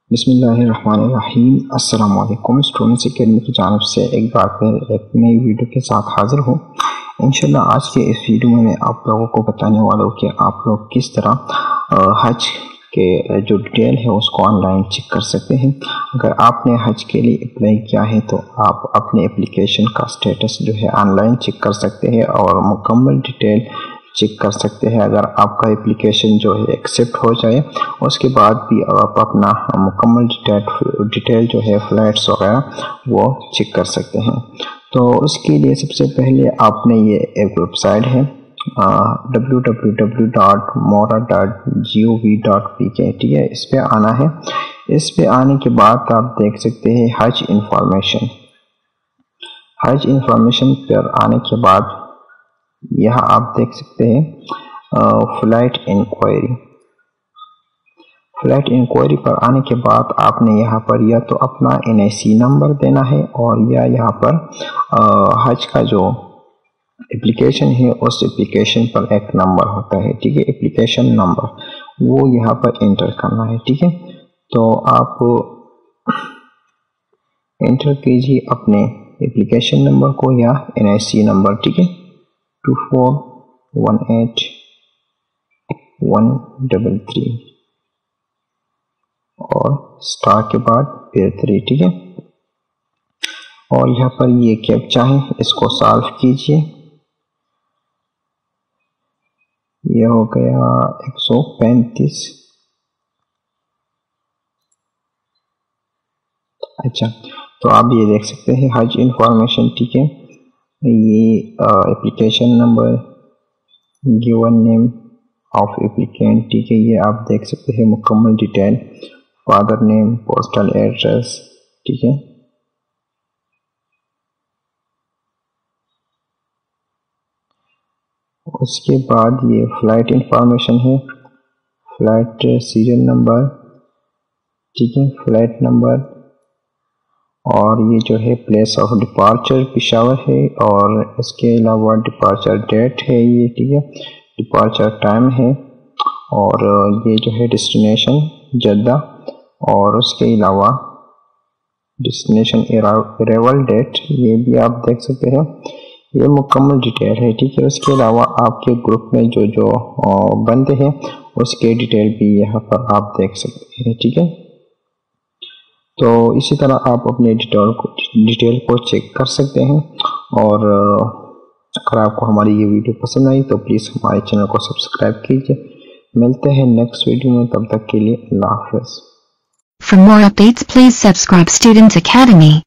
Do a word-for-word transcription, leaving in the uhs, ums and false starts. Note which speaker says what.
Speaker 1: बिस्मिल्लाहिर्रहमानिर्रहीम। अस्सलाम वालेकुम। स्टूडेंट्स अकेडमी की जानिब से एक बार फिर एक नई वीडियो के साथ हाजिर हूँ। इंशाल्लाह आज के इस वीडियो में मैं आप लोगों को बताने वाला हूँ कि आप लोग किस तरह हज के जो डिटेल है उसको ऑनलाइन चेक कर सकते हैं। अगर आपने हज के लिए अप्लाई किया है तो आप अपने एप्लीकेशन का स्टेटस जो है ऑनलाइन चेक कर सकते हैं और मुकम्मल डिटेल चेक कर सकते हैं। अगर आपका एप्लीकेशन जो है एक्सेप्ट हो जाए उसके बाद भी आप अपना मुकम्मल डिटेल डिटेल जो है फ्लैट्स वगैरह वो चेक कर सकते हैं। तो उसके लिए सबसे पहले आपने ये एक वेबसाइट है W W W dot mora dot G O V dot P K, ठीक है, इस पे आना है। इस पे आने के बाद आप देख सकते हैं हज इंफॉर्मेशन। हज इंफॉर्मेशन पर आने के बाद यहाँ आप देख सकते हैं फ्लाइट इंक्वायरी। फ्लाइट इंक्वायरी पर आने के बाद आपने यहाँ पर या तो अपना एन आई सी नंबर देना है और या यहाँ पर आ, हज का जो एप्लीकेशन है उस एप्लीकेशन पर एक नंबर होता है, ठीक है, एप्लीकेशन नंबर, वो यहाँ पर एंटर करना है, ठीक है। तो आप एंटर कीजिए अपने एप्लीकेशन नंबर को या एन आई सी नंबर, ठीक है, two four one eight one double three और स्टार के बाद फिर थ्री, ठीक है। और यहाँ पर ये कैप्चा है, इसको सॉल्व कीजिए। ये हो गया एक सौ पैंतीस। अच्छा, तो आप ये देख सकते हैं हज इंफॉर्मेशन, ठीक है। ये application number, given name of applicant, ठीक है, ये आप देख सकते हैं मुकम्मल detail, father name, postal address, ठीक है। उसके बाद ये फ्लाइट इंफॉर्मेशन है, फ्लाइट सीरियल नंबर, ठीक है, फ्लाइट नंबर, और ये जो है प्लेस ऑफ डिपार्चर पेशावर है और इसके अलावा डिपार्चर डेट है ये, ठीक है, डिपार्चर टाइम है और ये जो है डेस्टिनेशन जद्दा और उसके अलावा डेस्टिनेशन अराइवल डेट, ये भी आप देख सकते हैं। ये मुकम्मल डिटेल है, ठीक है। उसके अलावा आपके ग्रुप में जो जो बंदे हैं उसके डिटेल भी यहाँ पर आप देख सकते हैं, ठीक है। तो इसी तरह आप अपने डिटेल को डिटेल को चेक कर सकते हैं। और अगर आपको हमारी ये वीडियो पसंद आई तो प्लीज़ हमारे चैनल को सब्सक्राइब कीजिए। मिलते हैं नेक्स्ट वीडियो में, तब तक के लिए अल्लाह हाफ़िज़।
Speaker 2: For more updates, please subscribe Students Academy.